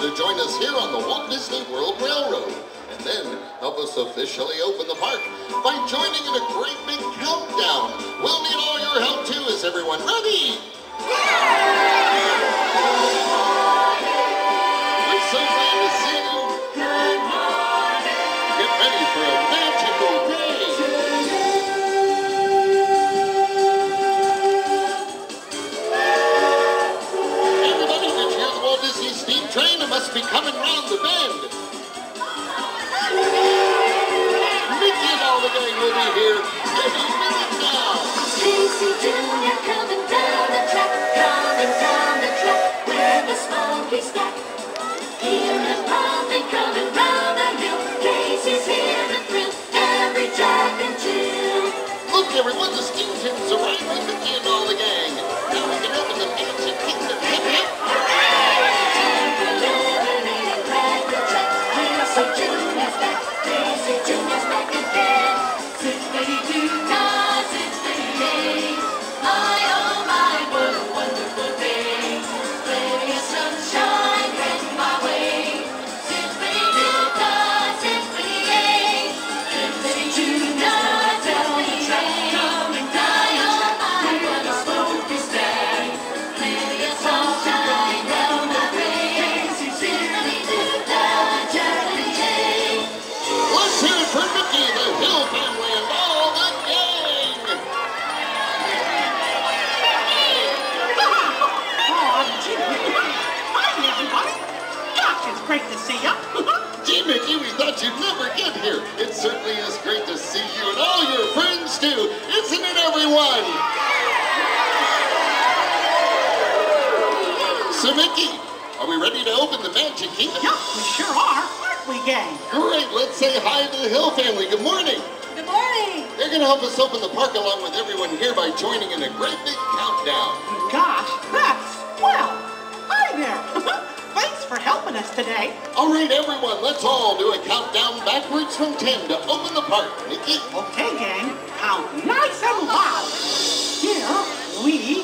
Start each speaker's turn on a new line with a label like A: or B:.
A: to join us here on the Walt Disney World Railroad. And then help us officially open the park by joining in a great big countdown. We'll need all your help too. Is everyone ready? We're so glad to see you. Good morning. Get ready for a magical day. Everybody, did you hear the Walt Disney Steam Train? It must be coming round the bend. Mickey and all the gang will be here any minute now.
B: Casey Jr. coming down the track, with a smoky stack. Here and Poppy coming round the hill. Casey's here to thrill every Jack and Jill.
A: Look, everyone, the steam tunes arrived with Mickey and all the gang. Now we can open the Magic Kingdom. Hip, hip.
B: Casey Jr.'s back again. Zippity-doo, nah, zippity-yay. My, oh my, what a wonderful day. Plenty of sunshine heading my way. Zippity-doo, nah, zippity-yay. Zippity-doo, nah, zippity-yay. My, oh my, what a smoky day. Plenty of sunshine heading my way. Zippity-doo, nah, zippity-yay.
A: Let's hear it for Mickey, the Hill family, and all the gang.
C: Oh, gee, hi, everybody. Gosh, it's great to see you.
A: Gee, Mickey, we thought you'd never get here. It certainly is great to see you and all your friends, too. Isn't it, everyone? So, Mickey, are we ready to open the Magic Kingdom?
C: Yep, we sure are, aren't we, gang?
A: Great, let's say hi to the Hill family. Good morning.
C: Good morning.
A: They're going to help us open the park along with everyone here by joining in a great big countdown.
C: Gosh, that's swell. Hi there. Thanks for helping us today.
A: All right, everyone, let's all do a countdown backwards from 10 to open the park. Mickey?
C: Okay, gang, count nice and loud. Here we